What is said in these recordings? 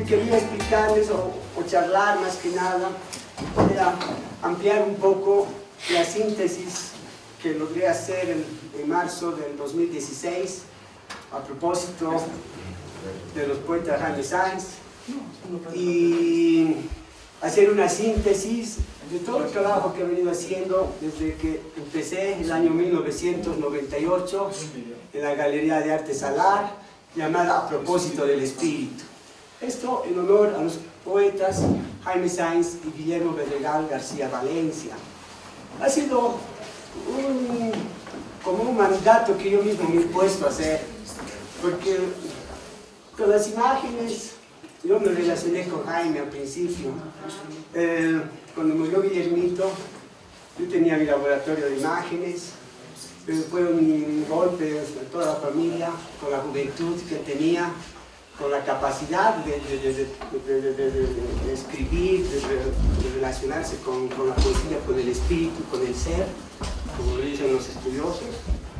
quería explicarles o charlar más que nada, para ampliar un poco la síntesis que logré hacer en marzo del 2016 a propósito de los poetas Jaime Sáenz, y hacer una síntesis de todo el trabajo que he venido haciendo desde que empecé en el año 1998 en la Galería de Arte Salar, llamada A propósito del espíritu. Esto en honor a los poetas Jaime Sáenz y Guillermo Bedregal García Valencia. Ha sido como un mandato que yo mismo me he puesto a hacer, porque con las imágenes yo me relacioné con Jaime al principio. Cuando murió Guillermito, yo tenía mi laboratorio de imágenes, fue un golpe de toda la familia, con la juventud que tenía, con la capacidad de escribir, de relacionarse con la poesía, con el espíritu, con el ser, como lo dicen los estudiosos.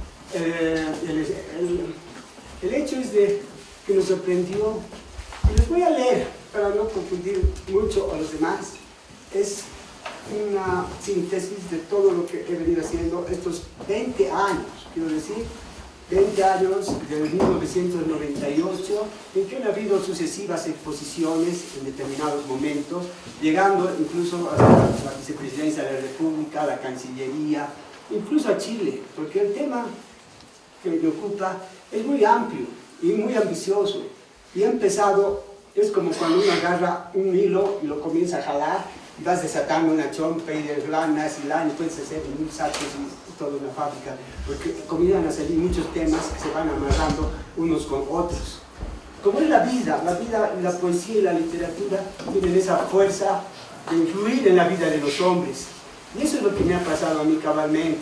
El hecho es que nos sorprendió, y les voy a leer para no confundir mucho a los demás. Es una síntesis de todo lo que he venido haciendo estos 20 años, quiero decir, 20 años desde 1998, en que han habido sucesivas exposiciones en determinados momentos, llegando incluso a la vicepresidencia de la República, a la Cancillería, incluso a Chile, porque el tema que me ocupa es muy amplio y muy ambicioso, y ha empezado, es como cuando uno agarra un hilo y lo comienza a jalar, y vas desatando una chompa y de lanas y lana, y puedes hacer un saco y toda una fábrica, porque comienzan a salir muchos temas que se van amarrando unos con otros. Como es la vida y la poesía y la literatura tienen esa fuerza de influir en la vida de los hombres, y eso es lo que me ha pasado a mí cabalmente.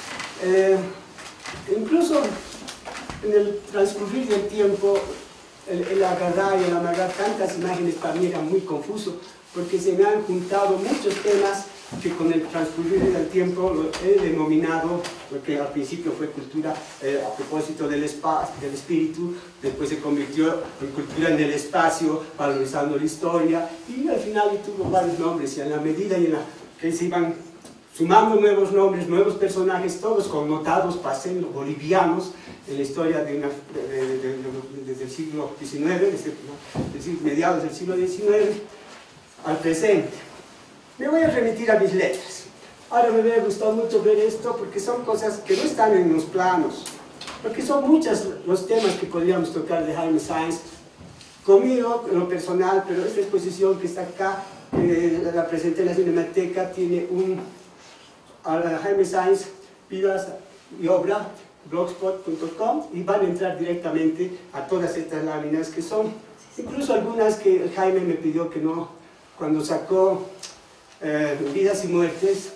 Incluso en el transcurrir del tiempo, el agarrar y el amarrar tantas imágenes para mí era muy confuso, porque se me han juntado muchos temas que con el transcurrir del tiempo lo he denominado, porque al principio fue cultura a propósito del espíritu, después se convirtió en cultura en el espacio, valorizando la historia, y al final tuvo varios nombres, y en la medida en la que se iban sumando nuevos nombres, nuevos personajes, todos connotados, paseños, bolivianos, en la historia desde el siglo XIX, desde mediados del siglo XIX, al presente. Me voy a remitir a mis letras. Ahora me hubiera gustado mucho ver esto, porque son cosas que no están en los planos, porque son muchos los temas que podríamos tocar de Jaime Sáenz, conmigo en lo personal, pero esta exposición que está acá, la presenté en la Cinemateca, tiene a Jaime Sáenz, vidas y obra, blogspot.com, y van a entrar directamente a todas estas láminas que son, incluso algunas que Jaime me pidió que no, cuando sacó Vidas y Muertes,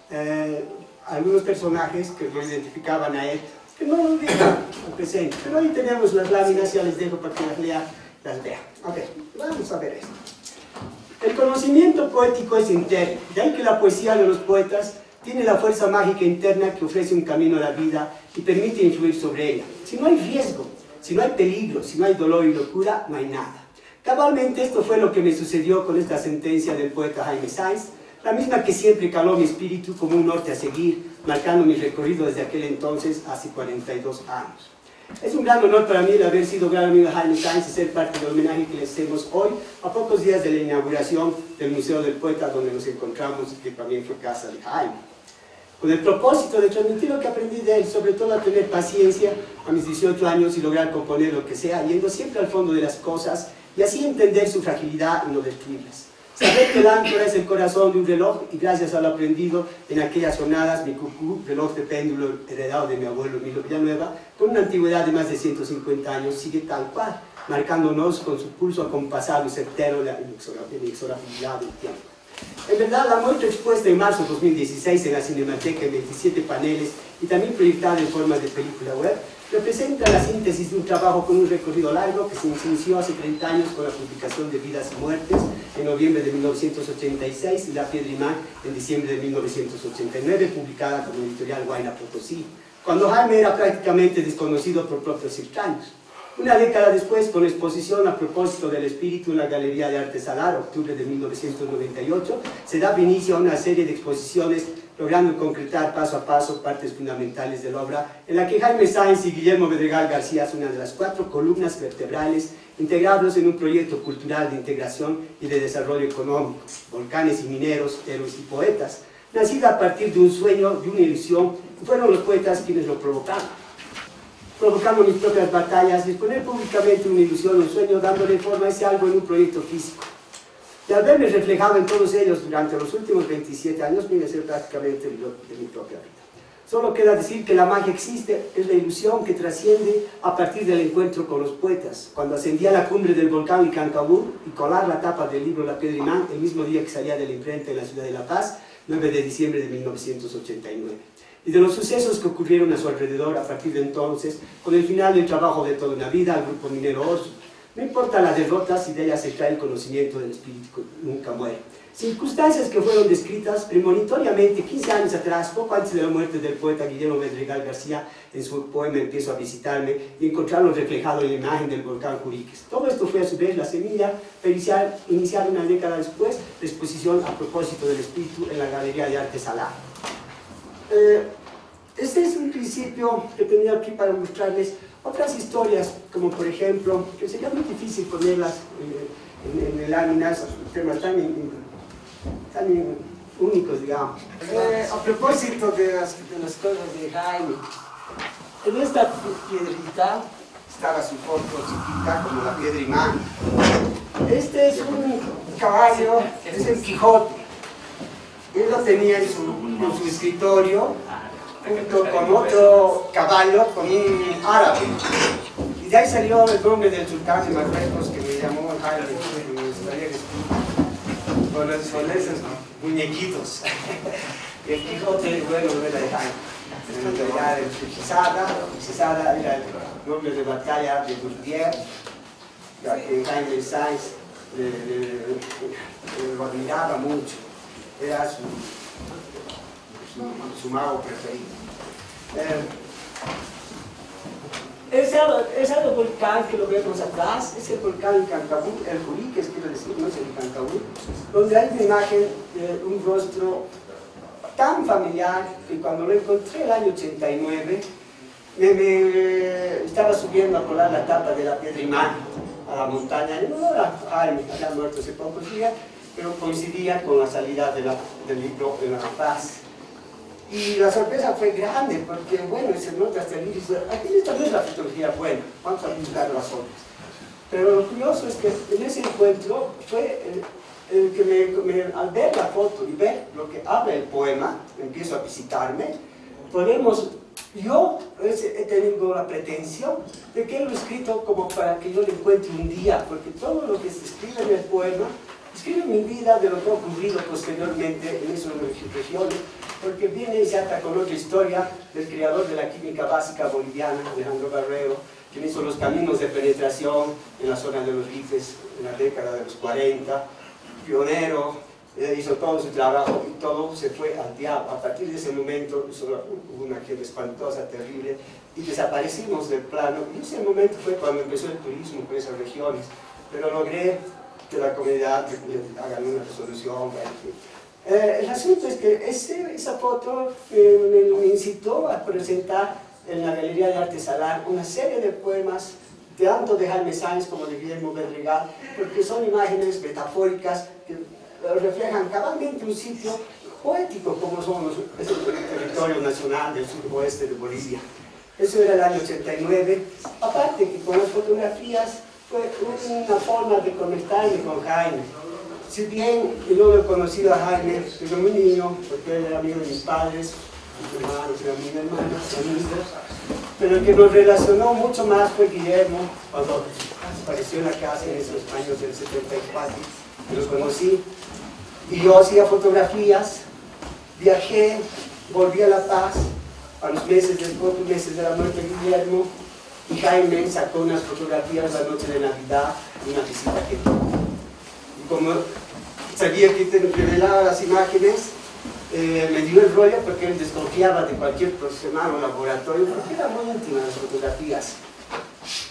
algunos personajes que lo identificaban a él, que no lo digan al presente, pero ahí tenemos las láminas, ya les dejo para que las vean. Ok, vamos a ver esto. El conocimiento poético es interno, de ahí que la poesía de los poetas tiene la fuerza mágica interna que ofrece un camino a la vida y permite influir sobre ella. Si no hay riesgo, si no hay peligro, si no hay dolor y locura, no hay nada. Cabalmente esto fue lo que me sucedió con esta sentencia del poeta Jaime Sáenz, la misma que siempre caló mi espíritu como un norte a seguir, marcando mi recorrido desde aquel entonces, hace 42 años. Es un gran honor para mí el haber sido gran amigo de Jaime Sáenz y ser parte del homenaje que le hacemos hoy, a pocos días de la inauguración del Museo del Poeta, donde nos encontramos, que también fue casa de Jaime. Con el propósito de transmitir lo que aprendí de él, sobre todo a tener paciencia a mis 18 años y lograr componer lo que sea, yendo siempre al fondo de las cosas y así entender su fragilidad y no destruirlas. Saber que el áncora es el corazón de un reloj, y gracias a lo aprendido en aquellas jornadas, mi cucú, reloj de péndulo heredado de mi abuelo Emilio Villanueva, con una antigüedad de más de 150 años, sigue tal cual, marcándonos con su pulso acompasado y certero la inexorabilidad del tiempo. En verdad, la muestra expuesta en marzo de 2016 en la Cinemateca en 27 paneles y también proyectada en forma de película web, representa la síntesis de un trabajo con un recorrido largo que se inició hace 30 años con la publicación de Vidas y Muertes en noviembre de 1986 y La Piedra Imán en diciembre de 1989, publicada como editorial Huayna Potosí, cuando Jaime era prácticamente desconocido por propios extraños. Una década después, con exposición a propósito del espíritu en la Galería de Arte Salar, octubre de 1998, se da inicio a una serie de exposiciones logrando concretar paso a paso partes fundamentales de la obra, en la que Jaime Sáenz y Guillermo Bedregal García son una de las 4 columnas vertebrales integrados en un proyecto cultural de integración y de desarrollo económico, volcanes y mineros, héroes y poetas, nacida a partir de un sueño, de una ilusión, y fueron los poetas quienes lo provocaron. Provocando mis propias batallas, de exponer públicamente una ilusión, un sueño, dándole forma a ese algo en un proyecto físico. Y al verme reflejado en todos ellos durante los últimos 27 años, viene a ser prácticamente de mi propia vida. Solo queda decir que la magia existe, es la ilusión que trasciende a partir del encuentro con los poetas. Cuando ascendí a la cumbre del volcán Icancabur y colar la tapa del libro La Piedra Imán, el mismo día que salía de la imprenta en la ciudad de La Paz, 9 de diciembre de 1989. Y de los sucesos que ocurrieron a su alrededor a partir de entonces, con el final del trabajo de toda una vida al grupo minero Orsu. No importa las derrotas, si de ellas se trae el conocimiento del espíritu que nunca muere. Circunstancias que fueron descritas premonitoriamente 15 años atrás, poco antes de la muerte del poeta Guillermo Bedregal García, en su poema Empiezo a visitarme, y encontrarlo reflejado en la imagen del volcán Juriques. Todo esto fue a su vez la semilla para iniciar una década después la exposición a propósito del espíritu en la Galería de Arte Salar. Este es un principio que tenía aquí para mostrarles otras historias, como por ejemplo, que sería muy difícil ponerlas en láminas, temas tan únicos, digamos. A propósito de las cosas de Jaime, en esta piedrita estaba su foto chiquita como la piedra imán. Este es un caballo, es el Quijote. Él lo tenía en su escritorio, junto con otro caballo, con un árabe. Y de ahí salió el nombre del sultán de Marruecos, que me llamó Jaime, con esos muñequitos. El Quijote, bueno, era de Jaime. Era de Quesada era el nombre de batalla de Bourdieu, que Jaime Sáenz lo admiraba mucho. Era su mago preferido. Ese volcán que lo vemos atrás es el volcán Icancabur, el Juriques, quiero decir, no es el Icancabur, donde hay una imagen de un rostro tan familiar que cuando lo encontré el año 89 estaba subiendo a colar la tapa de la Piedra Imán a la montaña en honor a Jaime, había muerto hace pocos días, pero coincidía con la salida del libro en La Paz. Y la sorpresa fue grande, porque bueno, se nota hasta el iris. Aquí esta no es la fotografía buena, vamos a buscar las otras. Pero lo curioso es que en ese encuentro fue el que al ver la foto y ver lo que habla el poema, Empiezo a visitarme, yo he tenido la pretensión de que lo he escrito como para que yo lo encuentre un día, porque todo lo que se escribe en el poema, escribe mi vida de lo que ha ocurrido posteriormente en esas regiones, porque viene y se ata con otra historia del creador de la química básica boliviana, Alejandro Barrero, quien hizo los caminos de penetración en la zona de los rifes en la década de los 40, pionero, hizo todo su trabajo y todo se fue al diablo. A partir de ese momento hubo una quiebra espantosa, terrible, y desaparecimos del plano, y ese momento fue cuando empezó el turismo por esas regiones, pero logré que la comunidad haga una resolución. El asunto es que esa foto me incitó a presentar en la Galería de Arte Salar una serie de poemas, tanto de Jaime Sáenz como de Guillermo Bedregal, porque son imágenes metafóricas que reflejan cabalmente un sitio poético como es el territorio nacional del suroeste de Bolivia. Eso era el año 89. Aparte que con las fotografías fue una forma de conectarme con Jaime. Si bien yo no lo he conocido a Jaime desde muy niño, porque él era amigo de mis padres, mis hermanos eran mis hermanos, amigos, pero el que nos relacionó mucho más fue Guillermo, cuando apareció en la casa en esos años del 74, lo conocí, y yo hacía fotografías, viajé, volví a La Paz, a los pocos meses de la muerte de Guillermo, y Jaime sacó unas fotografías la noche de Navidad, una visita que tuvo. Y como sabía que te revelaba las imágenes, me dio el rollo porque él desconfiaba de cualquier profesional o laboratorio, porque eran muy íntimas las fotografías.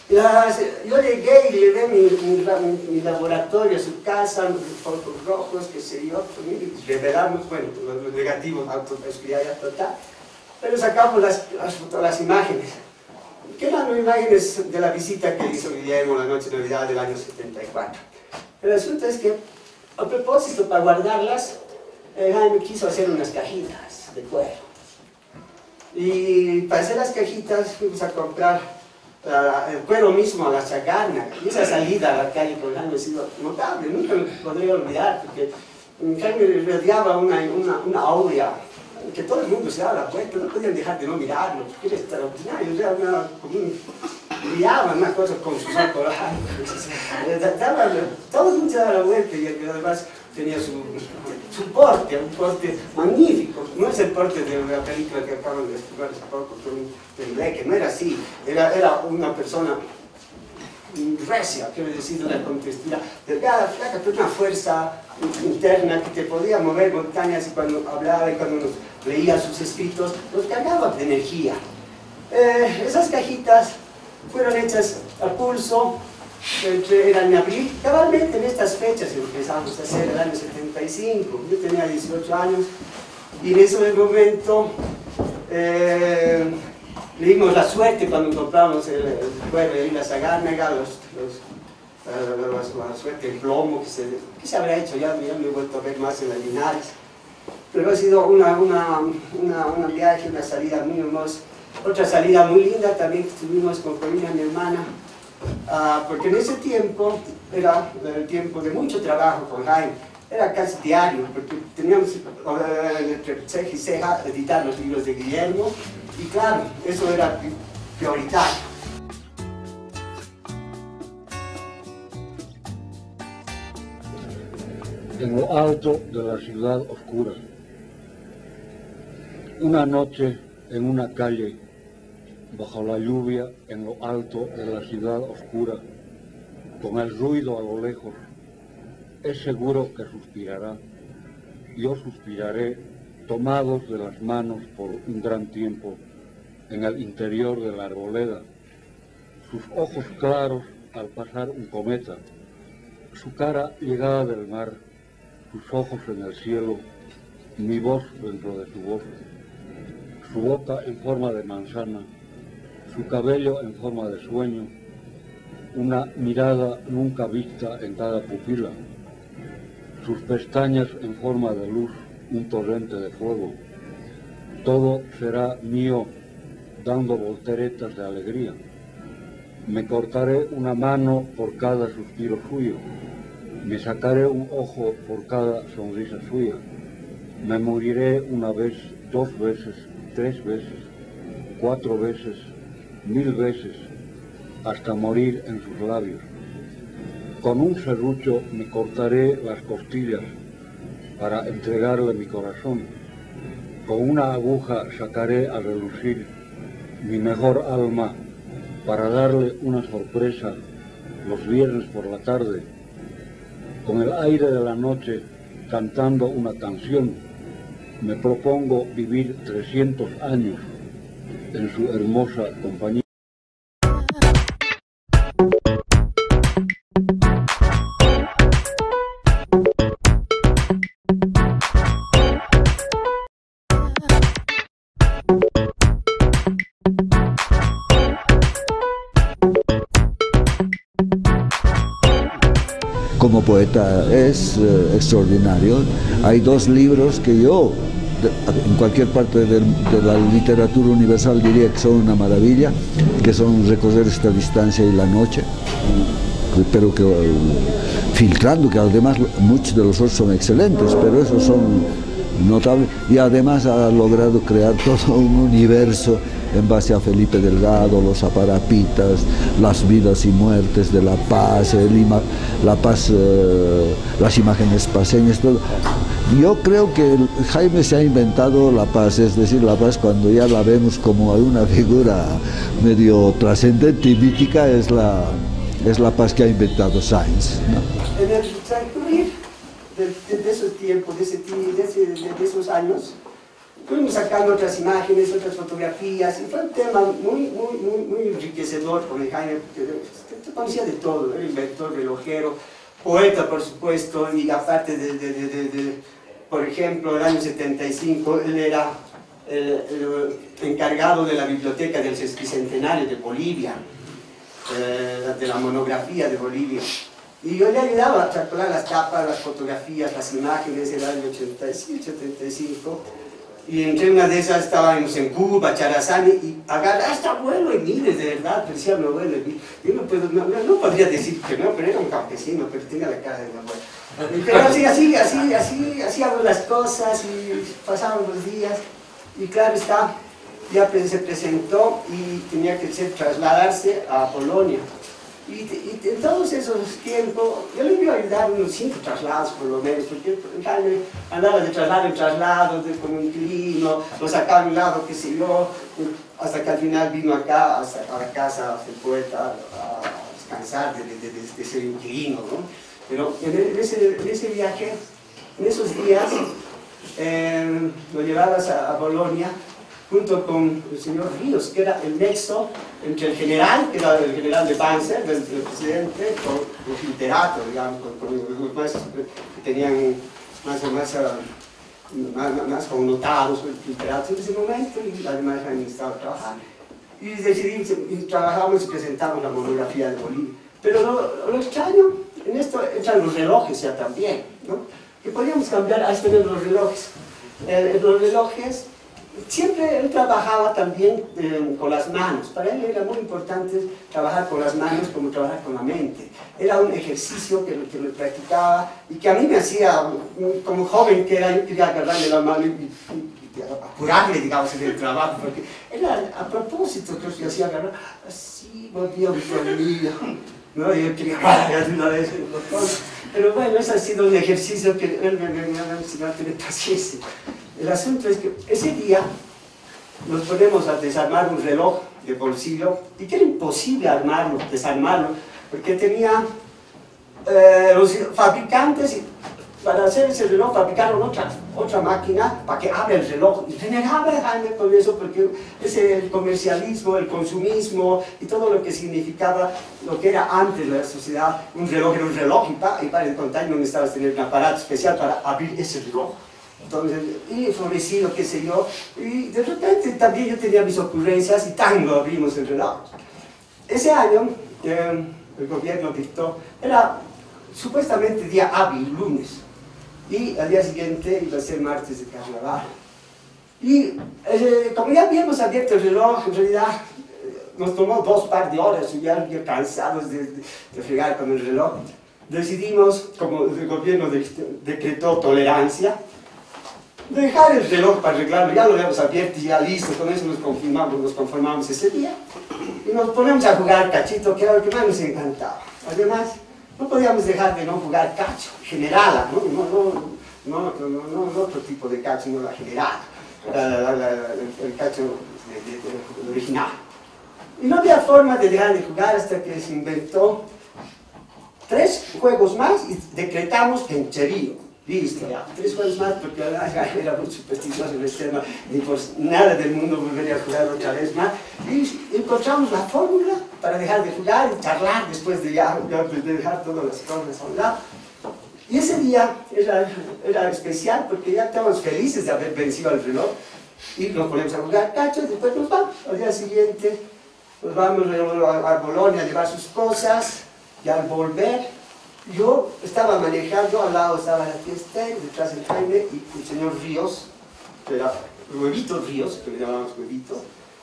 Yo llegué y le di mi laboratorio a su casa, focos rojos, qué sé yo, y revelamos, bueno, los negativos, autoespiralla total, pero sacamos las imágenes, que eran imágenes de la visita que hizo Guillermo la noche de Navidad del año 74. El asunto es que, a propósito, para guardarlas, Jaime quiso hacer unas cajitas de cuero. Y para hacer las cajitas fuimos a comprar el cuero mismo a la Chacarna. Y esa salida a la calle con Jaime ha sido notable, nunca me podría olvidar, porque Jaime rodeaba una aura que todo el mundo se daba la vuelta, no podían dejar de no mirarlo, porque era extraordinario, brillaba una cosa con sus ojos, todo el mundo se daba la vuelta y además tenía su porte, un porte magnífico. No es el porte de la película que acaban de estudiar hace poco, que no era así, era una persona recia, quiero decir, una contextura delgada, flaca, pero una fuerza interna que te podía mover montañas, y cuando hablaba y cuando nos leía sus escritos, nos cargaba de energía. Esas cajitas fueron hechas a pulso, era en abril, cabalmente en estas fechas empezamos a hacer el año 75, yo tenía 18 años, y en ese momento le dimos la suerte cuando compramos el cuero de la Sagárnaga, la suerte del plomo, que se habrá hecho ya me he vuelto a ver más en las Linares. Pero ha sido un viaje, una salida muy hermosa. Otra salida muy linda también que estuvimos con Corina, mi hermana, porque en ese tiempo era el tiempo de mucho trabajo con Jaime. Era casi diario, porque teníamos entre ceja y ceja editar los libros de Guillermo, y claro, eso era prioritario. En lo alto de la ciudad oscura, una noche en una calle, bajo la lluvia, en lo alto de la ciudad oscura, con el ruido a lo lejos, es seguro que suspirará. Yo suspiraré, tomados de las manos por un gran tiempo, en el interior de la arboleda, sus ojos claros al pasar un cometa, su cara llegada del mar, sus ojos en el cielo, mi voz dentro de su voz, su boca en forma de manzana, su cabello en forma de sueño, una mirada nunca vista en cada pupila, sus pestañas en forma de luz, un torrente de fuego. Todo será mío, dando volteretas de alegría. Me cortaré una mano por cada suspiro suyo, me sacaré un ojo por cada sonrisa suya, me moriré una vez, 2 veces, 3 veces, 4 veces, 1000 veces, hasta morir en sus labios. Con un serrucho me cortaré las costillas para entregarle mi corazón. Con una aguja sacaré a relucir mi mejor alma para darle una sorpresa los viernes por la tarde. Con el aire de la noche, cantando una canción, me propongo vivir 300 años en su hermosa compañía. Como poeta es extraordinario. Hay 2 libros que yo, en cualquier parte de la literatura universal, diría que son una maravilla, que son Recorrer esta distancia y La noche, pero que filtrando, que además muchos de los otros son excelentes, pero esos son notables, y además ha logrado crear todo un universo en base a Felipe Delgado, los Aparapitas, las vidas y muertes de La Paz, las imágenes paseñas, todo. Yo creo que Jaime se ha inventado La Paz, es decir, La Paz cuando ya la vemos como una figura medio trascendente y mítica, es la Paz que ha inventado Sáenz, ¿no? En el transcurrir de esos tiempos, de esos años, fuimos sacando otras imágenes, otras fotografías, y fue un tema muy enriquecedor con el Jaime, que conocía de todo, era inventor, relojero, poeta por supuesto, y aparte por ejemplo, en el año 75, él era el encargado de la biblioteca del Sesquicentenario de Bolivia, de la monografía de Bolivia. Y yo le ayudaba a calcular las tapas, las fotografías, las imágenes del año 86, 75. Y entre una de esas estábamos en Cuba, Charazani, y agarra, hasta abuelo Emílez, de verdad, parecía mi abuelo Emílez. Yo no podría decir que no, pero era un campesino, pero tenía la cara de mi abuelo. Pero así hago las cosas y pasaban los días. Y claro está, ya se presentó y tenía que trasladarse a Polonia. Y en todos esos tiempos, yo le iba a ayudar unos 5 traslados por lo menos, porque Jaime andaba de traslado en traslado, como inquilino, lo sacaba a un lado, qué sé yo, hasta que al final vino acá, a la casa del poeta, a descansar de ser inquilino, ¿no? Pero en ese viaje, en esos días, lo llevabas a Bolonia, junto con el señor Ríos, que era el nexo entre el general, que era el general de Panzer, del presidente, con los literatos, digamos, con los más que tenían más connotados los literatos en ese momento, y además han estado trabajando. Y decidimos, y trabajamos y presentamos la monografía de Bolivia. Pero lo extraño, en esto entran los relojes ya también, ¿no? Que podíamos cambiar a tener los relojes. Los relojes, siempre él trabajaba también con las manos. Para él era muy importante trabajar con las manos como trabajar con la mente. Era un ejercicio que lo practicaba y que a mí me hacía, como joven que era, yo quería agarrarle la mano y apurarle, digamos, en el trabajo, porque era a propósito que yo hacía agarrar, así, volvía conmigo, ¿no? Y yo quería agarrar de una vez el botón. Pero bueno, ese ha sido un ejercicio que él me ha enseñado a tener paciencia. El asunto es que ese día nos ponemos a desarmar un reloj de bolsillo y que era imposible armarlo, desarmarlo, porque tenía los fabricantes, para hacer ese reloj fabricaron otra máquina para que abra el reloj. Y renegaba Jaime con eso porque el comercialismo, el consumismo y todo lo que significaba lo que era antes la sociedad, un reloj era un reloj y para el contar no necesitabas tener un aparato especial para abrir ese reloj. Entonces, y florecido, qué sé yo, y de repente también yo tenía mis ocurrencias y tango abrimos el reloj. Ese año el gobierno dictó, era supuestamente día hábil, lunes, y al día siguiente iba a ser martes de carnaval. Y como ya habíamos abierto el reloj, en realidad nos tomó 2 par de horas, y ya cansados de fregar con el reloj, decidimos, como el gobierno decretó tolerancia, dejar el reloj para arreglarlo, ya lo habíamos abierto y ya listo, con eso nos conformamos ese día y nos ponemos a jugar cachito, que era lo que más nos encantaba. Además, no podíamos dejar de no jugar cacho, generala, no otro tipo de cacho, no la generala, el cacho original. Y no había forma de dejar de jugar hasta que se inventó 3 juegos más y decretamos pencherío. Listo, ya, 3 juegos más porque era muy supersticioso en el tema, ni por nada del mundo volvería a jugar otra vez más. Y encontramos la fórmula para dejar de jugar y charlar después de dejar todas las cosas a un lado. Y ese día era especial porque ya estábamos felices de haber vencido al reloj y nos ponemos a jugar cacho y después nos vamos. Al día siguiente nos vamos a Bolonia a llevar sus cosas y al volver yo estaba manejando, al lado estaba la fiesta, detrás el Jaime y el señor Ríos, que era Huevito Ríos, que le llamábamos Huevito.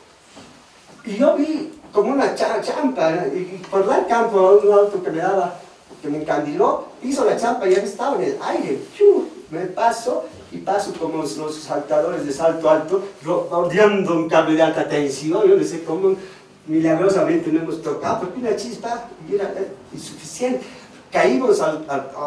Y yo vi como una champa, y por dar campo a un auto que me encandiló, hizo la champa y ya estaba en el aire. Me paso y paso como los saltadores de salto alto, rodeando un cable de alta tensión, yo no sé cómo, milagrosamente no hemos tocado, porque una chispa y era insuficiente. Caímos a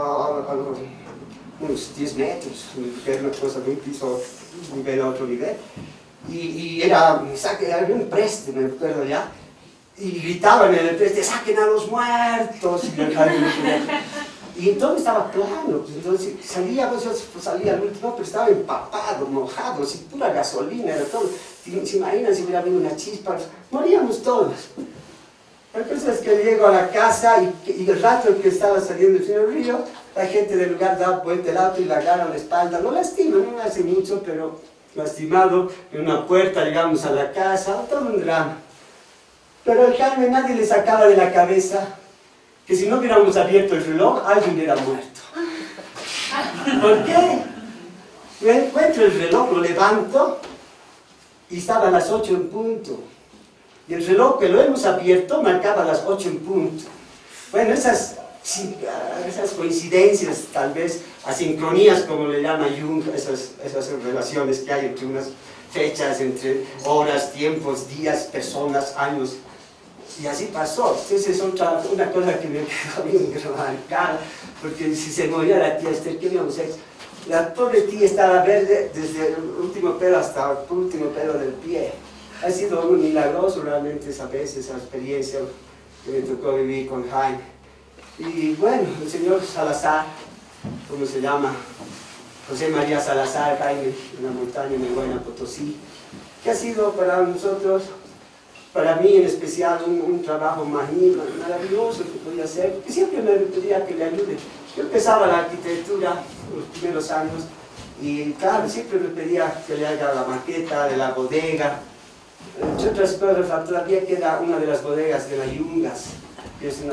unos 10 metros, que era una cosa de un piso nivel a otro nivel, y era un preste, me acuerdo ya, y gritaban en el preste, ¡saquen a los muertos! Y todo estaba plano, pues entonces salía, pues yo salía al último, pero estaba empapado, mojado, así pura gasolina, era todo. ¿Se imaginan si hubiera habido una chispa? Moríamos todos. La cosa es que llego a la casa y el rato en que estaba saliendo el señor Río, la gente del lugar da vuelta el auto y la agarra a la espalda, lo lastima, no me hace mucho, pero lastimado, en una puerta llegamos a la casa, todo un drama. Pero al Jaime nadie le sacaba de la cabeza que si no hubiéramos abierto el reloj, alguien hubiera muerto. ¿Por qué? Me encuentro el reloj, lo levanto y estaba a las 8 en punto. Y el reloj que lo hemos abierto marcaba las 8 en punto. Bueno, esas coincidencias, tal vez, asincronías, como le llama Jung, esas relaciones que hay entre unas fechas, entre horas, tiempos, días, personas, años. Y así pasó. Entonces es una cosa que me quedó bien marcada, porque si se moría la tía Esther, ¿qué íbamos a hacer? La pobre tía estaba verde desde el último pelo hasta el último pelo del pie. Ha sido muy milagroso realmente esa vez, esa experiencia que me tocó vivir con Jaime. Y bueno, el señor Salazar, ¿cómo se llama? José María Salazar, Jaime, en la montaña en Huayna Potosí, que ha sido para nosotros, para mí en especial, un trabajo maravilloso que podía hacer, que siempre me pedía que le ayude. Yo empezaba la arquitectura en los primeros años y claro, siempre me pedía que le haga la maqueta de la bodega. Entre otras cosas, todavía queda una de las bodegas de las Yungas, que es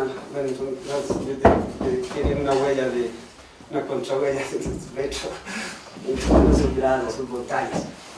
tienen una huella de, una contrahuella de un metro, no son gradas, son montañas.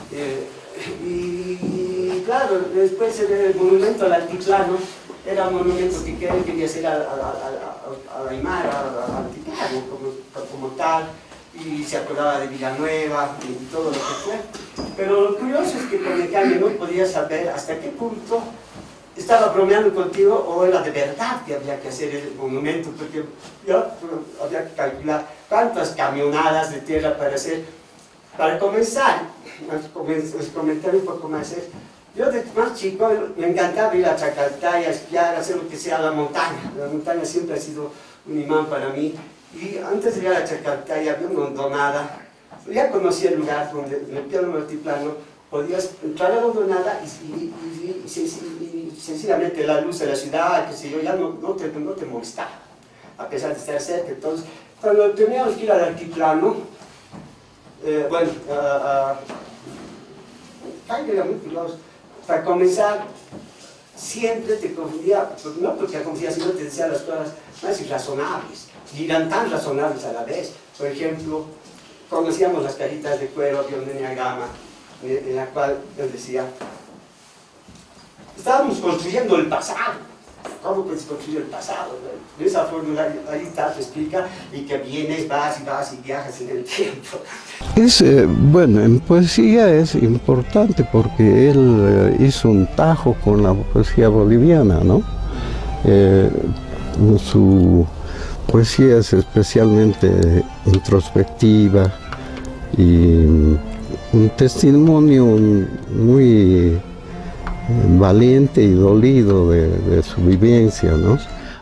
Y claro, después el monumento al altiplano era un monumento que quería ser al Aymara, al altiplano como tal, y se acordaba de Villanueva y todo lo que fue. Pero lo curioso es que con el Jaime no podía saber hasta qué punto estaba bromeando contigo o era de verdad que había que hacer el monumento, porque yo había que calcular cuántas camionadas de tierra para hacer. Para comenzar, comentar un poco más, yo de más chico me encantaba ir a Chacaltaya, a esquiar, a hacer lo que sea la montaña. La montaña siempre ha sido un imán para mí. Y antes de llegar a Chacaltaya había una hondonada. Ya conocía el lugar donde en el piano altiplano podías entrar a la hondonada y sencillamente la luz de la ciudad, qué sé yo, ya no te molestaba, a pesar de estar cerca. Entonces, cuando teníamos que ir al altiplano, bueno, Jaime era muy curioso. Para comenzar, siempre te confundía, no porque confundía, sino te decía las cosas más irrazonables, y eran tan razonables a la vez. Por ejemplo, conocíamos las caritas de cuero de un enneagrama, en la cual nos decía, estábamos construyendo el pasado. ¿Cómo puedes construir el pasado? De esa fórmula ahí está, te explica, y que vienes, vas y viajas en el tiempo. Bueno, en poesía es importante porque él hizo un tajo con la poesía boliviana, ¿no? Su poesía es especialmente introspectiva y un testimonio muy valiente y dolido de su vivencia, ¿no?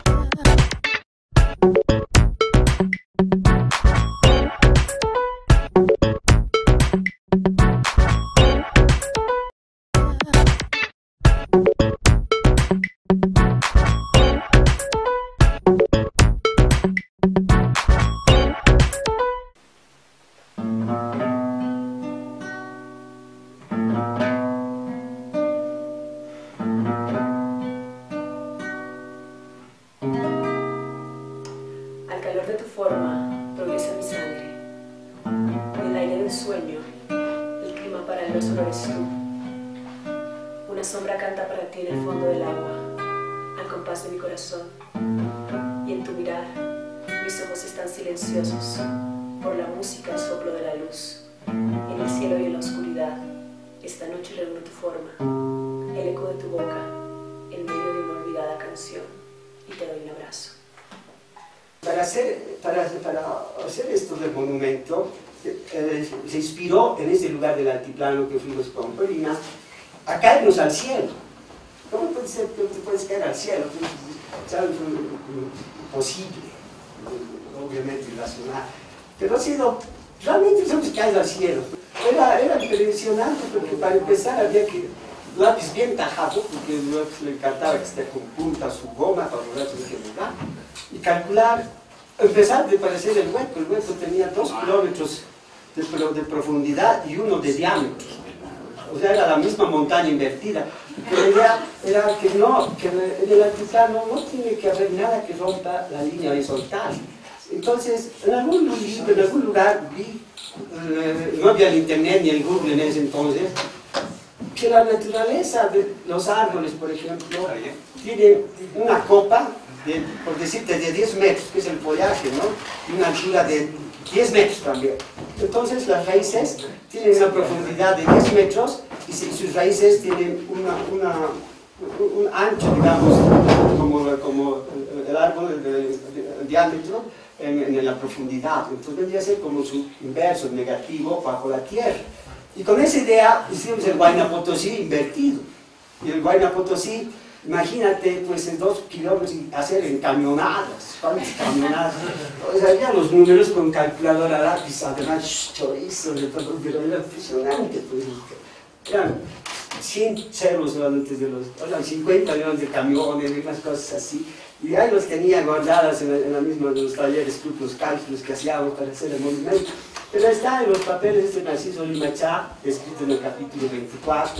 Para hacer esto del monumento, se inspiró en ese lugar del altiplano que fuimos con Polina, a caernos al cielo. ¿Cómo puede ser que te puedes caer al cielo? Es algo imposible. obviamente irracional, pero ha sido, realmente se hemos caído al cielo. Era impresionante porque para empezar había que, lápiz bien tajado, porque le encantaba que esté con punta su goma para los lápices que borrar, y calcular, empezar de parecer el hueco tenía 2 kilómetros de profundidad y 1 de diámetro. O sea, era la misma montaña invertida. Pero la idea era que en el altiplano no tiene que haber nada que rompa la línea horizontal. Entonces, en algún lugar vi, no había el internet ni el Google en ese entonces, que la naturaleza de los árboles, por ejemplo, tiene una copa, por decirte, de 10 metros, que es el follaje, ¿no? Y una altura de 10 metros también. Entonces las raíces tienen una profundidad de 10 metros y sus raíces tienen un ancho, digamos, como el árbol, el diámetro en la profundidad. Entonces vendría a ser como su inverso, negativo, bajo la tierra. Y con esa idea hicimos el Huayna Potosí invertido. Y el Huayna Potosí, imagínate, pues en 2 kilómetros y hacer en camionadas. ¿Cuántas camionadas? O sea, había los números con calculadora lápiz, además chorizo, de todo, pero era impresionante. Pues, eran 100 ceros antes de los, o sea, 50 millones de camiones y unas cosas así. Y ahí los tenía guardadas en la misma de los talleres, los cálculos que hacíamos para hacer el movimiento. Pero está en los papeles de Narciso Limachá, escrito en el capítulo 24.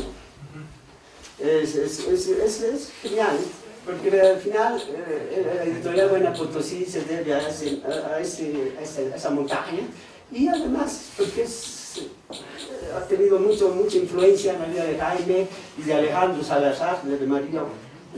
Es genial, porque al final la editorial Huayna Potosí se debe a esa montaña, y además porque ha tenido mucha influencia en la vida de Jaime y de Alejandro Salazar, de Mario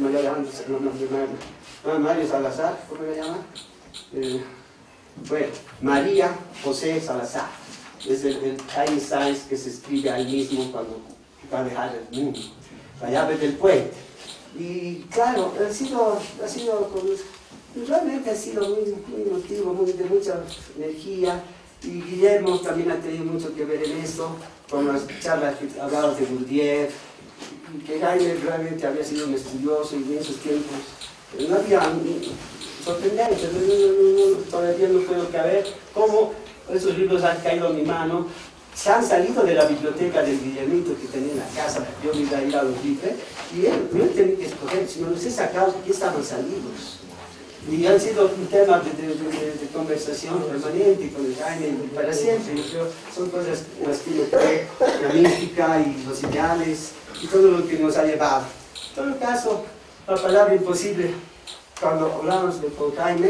Salazar, ¿cómo le llama? Bueno, María José Salazar, es el Jaime Sáenz que se escribe ahí mismo cuando va a dejar el mundo, la llave del puente. Y claro, realmente ha sido muy emotivo, de mucha energía, y Guillermo también ha tenido mucho que ver en eso, con las charlas que hablaba de Gurdjieff, que Jaime realmente había sido un estudioso y en esos tiempos no había sorprendente, todavía no puedo creer cómo esos libros han caído en mi mano, se han salido de la biblioteca del Guillermito que tenía en la casa. Yo me iba a ir a los libros y él no tenía que escoger, sino los he sacado y estaban salidos. Y han sido un tema de conversación permanente con el Jaime para siempre. Son cosas en las que yo creo, la mística y los ideales y todo lo que nos ha llevado. En todo caso, la palabra imposible, cuando hablamos de con Jaime,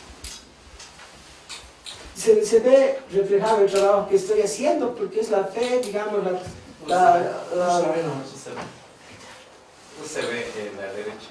se ve reflejado el trabajo que estoy haciendo, porque es la fe, digamos, No se ve en la derecha.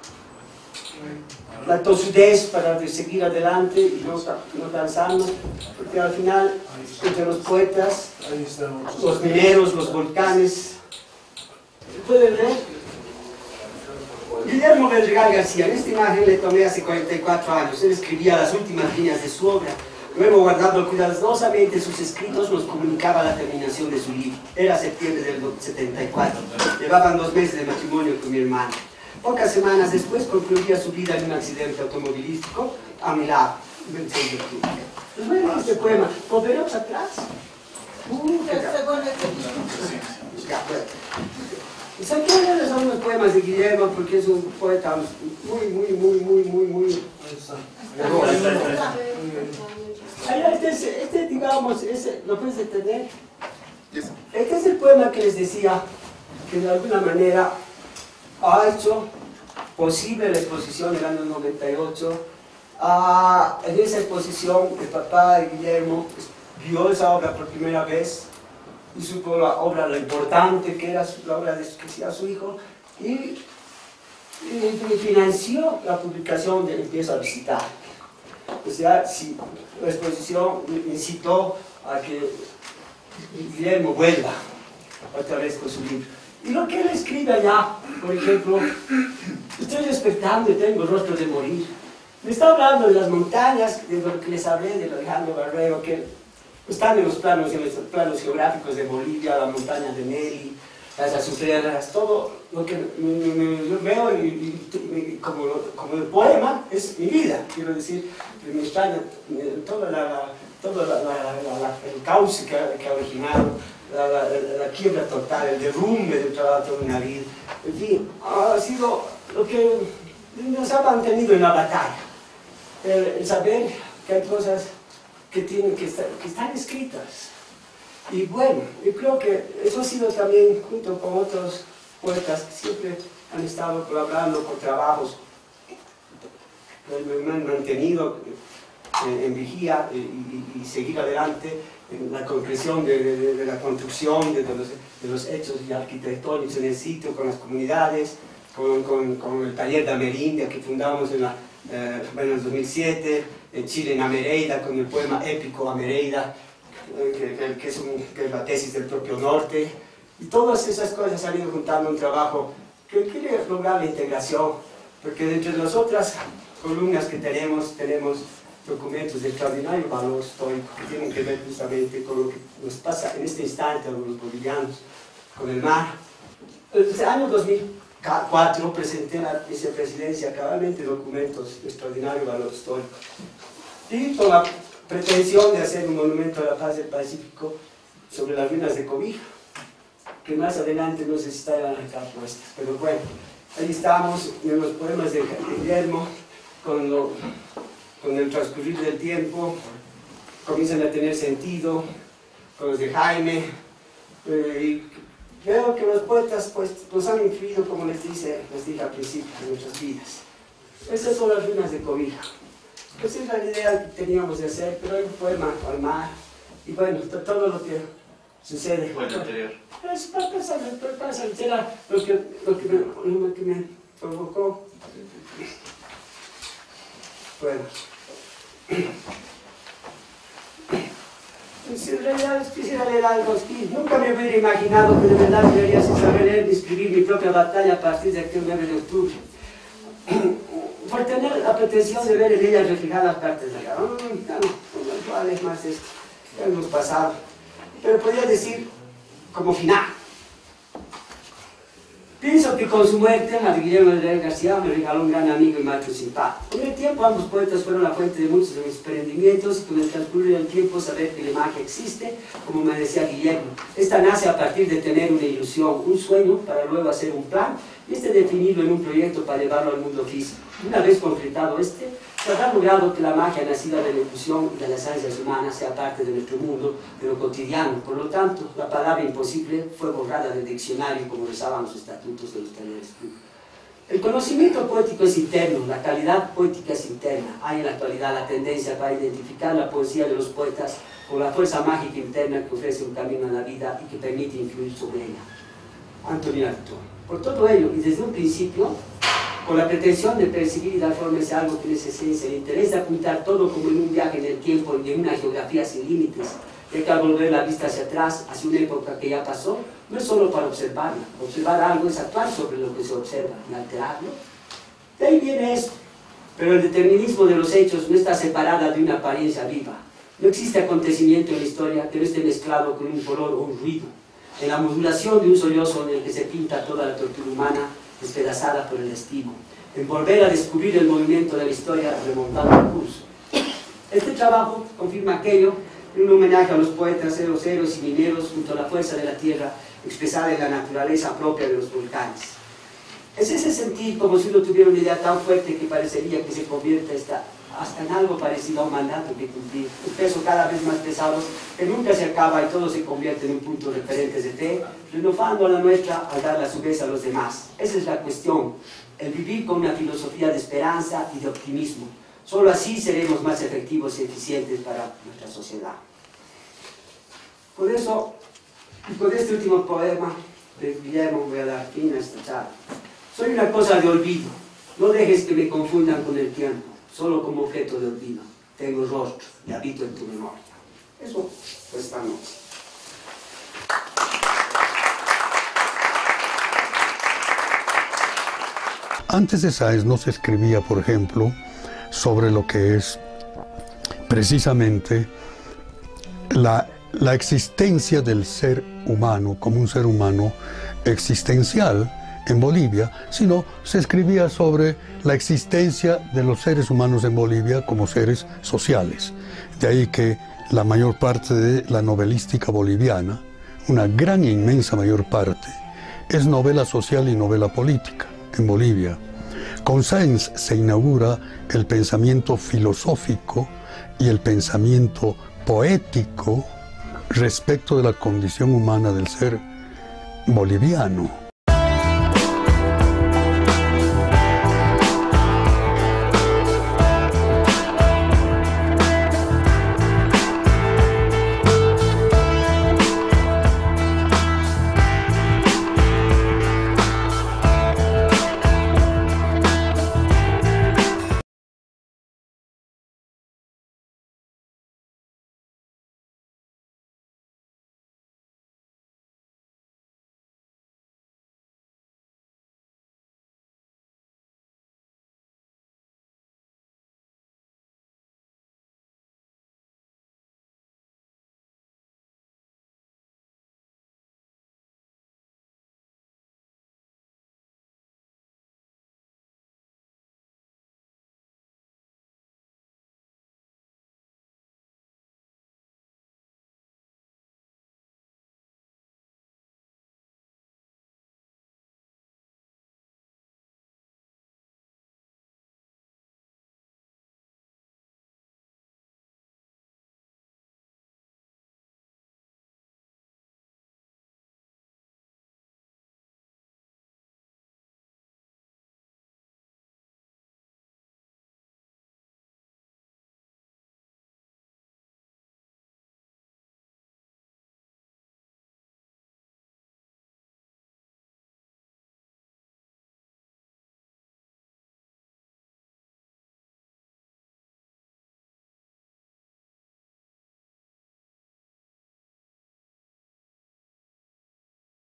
La tosudez para seguir adelante y no cansarnos, porque al final, entre los poetas, los mineros, los volcanes, ¿pueden ver? Guillermo Belregal García, en esta imagen le tomé hace 44 años, él escribía las últimas líneas de su obra. Luego, guardando cuidadosamente sus escritos, nos comunicaba la terminación de su libro. Era septiembre del 74. Llevaban 2 meses de matrimonio con mi hermano. Pocas semanas después concluía su vida en un accidente automovilístico a mi lado. ¿Les voy a leer este poema? ¿Volveremos atrás? Son unos poemas de Guillermo porque es un poeta muy digamos, ¿lo puedes entender? Este es el poema que les decía que de alguna manera ha hecho posible la exposición del año 98. En esa exposición el papá de Guillermo vio esa obra por primera vez y supo la obra, lo importante que era la obra que hacía su hijo, y financió la publicación de Empiezo a visitar. O sea, si la exposición incitó a que Guillermo vuelva otra vez con su libro. Y lo que él escribe allá, por ejemplo, estoy despertando y tengo el rostro de morir. Me está hablando de las montañas, de lo que les hablé de Alejandro Barrero, que están en los planos geográficos de Bolivia, la montaña de Nelly, las azucenas, todo lo que yo veo como el poema es mi vida. Quiero decir, me extraña todo el cauce que ha originado, la quiebra total, el derrumbe del trabajo de una vida. En fin, ha sido lo que nos ha mantenido en la batalla. El saber que hay cosas que están escritas. Y bueno, yo creo que eso ha sido también, junto con otros poetas que siempre han estado colaborando con trabajos, me han mantenido en vigía y seguir adelante en la concreción de la construcción de los hechos arquitectónicos en el sitio, con las comunidades, con el taller de Amerindia que fundamos en el 2007, en Chile, en Amereida, con el poema épico Amereida, que es la tesis del propio norte. Y todas esas cosas han ido juntando un trabajo que quiere lograr la integración, porque dentro de las otras columnas que tenemos documentos de extraordinario valor histórico que tienen que ver justamente con lo que nos pasa en este instante a los bolivianos con el mar. En el año 2004 presenté a la vicepresidencia cabalmente documentos de extraordinario valor histórico y con la pretensión de hacer un monumento a la paz del Pacífico sobre las ruinas de Cobija, que más adelante no sé si estarán acá puestas, pero bueno, ahí estamos en los poemas de Guillermo, con el transcurrir del tiempo comienzan a tener sentido, con los de Jaime, y creo que los poetas pues, nos han influido, como les dije al principio, en nuestras vidas. Esas son las ruinas de Cobija. Pues esa es la idea que teníamos de hacer, pero hay un poema al mar, y bueno, todo lo que sucede. O el anterior. Será lo que me provocó. Bueno. En realidad quisiera leer algo así. Nunca me hubiera imaginado que de verdad debería saber leer y escribir mi propia batalla a partir de aquel 9 de octubre. Por tener la pretensión de ver en ella reflejadas partes de acá. ¿Cuál es más esto? Ya hemos pasado. Pero podría decir como final. Pienso que con su muerte, a Guillermo de García me regaló un gran amigo y maestro simpático. Con el tiempo ambos poetas fueron la fuente de muchos de mis emprendimientos y con el transcurrir del tiempo saber que la magia existe, como me decía Guillermo. Esta nace a partir de tener una ilusión, un sueño, para luego hacer un plan y definirlo en un proyecto para llevarlo al mundo físico. Una vez concretado se habrá logrado que la magia nacida de la ilusión y de las ansias humanas sea parte de nuestro mundo, de lo cotidiano. Por lo tanto, la palabra imposible fue borrada del diccionario, como rezaban los estatutos de los talleres. El conocimiento poético es interno, la calidad poética es interna. Hay en la actualidad la tendencia para identificar la poesía de los poetas con la fuerza mágica interna que ofrece un camino a la vida y que permite influir sobre ella. Antonio Artaud. Por todo ello, y desde un principio, con la pretensión de percibir y dar forma a algo que en esa esencia le interesa apuntar todo como en un viaje en el tiempo y en una geografía sin límites, ya que al volver la vista hacia atrás, hacia una época que ya pasó, no es solo para observarla. Observar algo es actuar sobre lo que se observa y alterarlo. De ahí viene esto. Pero el determinismo de los hechos no está separada de una apariencia viva. No existe acontecimiento en la historia que no esté mezclado con un color o un ruido. En la modulación de un sollozo en el que se pinta toda la tortura humana, despedazada por el destino, en volver a descubrir el movimiento de la historia remontando el curso. Este trabajo confirma aquello en un homenaje a los poetas, héroes y mineros junto a la fuerza de la tierra expresada en la naturaleza propia de los volcanes. Es ese sentir como si uno tuviera una idea tan fuerte que parecería que se convierte hasta en algo parecido a un mandato que cumplir, un peso cada vez más pesado que nunca se acaba y todo se convierte en un punto referente de fe, renovando la nuestra al darla a su vez a los demás. Esa es la cuestión, el vivir con una filosofía de esperanza y de optimismo. Solo así seremos más efectivos y eficientes para nuestra sociedad. Por eso, y con este último poema de Guillermo voy a dar fin a esta charla. Soy una cosa de olvido, no dejes que me confundan con el tiempo. Solo como objeto de olvido, tengo rostro y habito en tu memoria. Eso fue esta noche. Antes de Sáenz no se escribía, por ejemplo, sobre lo que es precisamente la existencia del ser humano como un ser humano existencial en Bolivia, sino se escribía sobre la existencia de los seres humanos en Bolivia como seres sociales. De ahí que la mayor parte de la novelística boliviana, una gran e inmensa mayor parte, es novela social y novela política en Bolivia. Con Sáenz se inaugura el pensamiento filosófico y el pensamiento poético respecto de la condición humana del ser boliviano.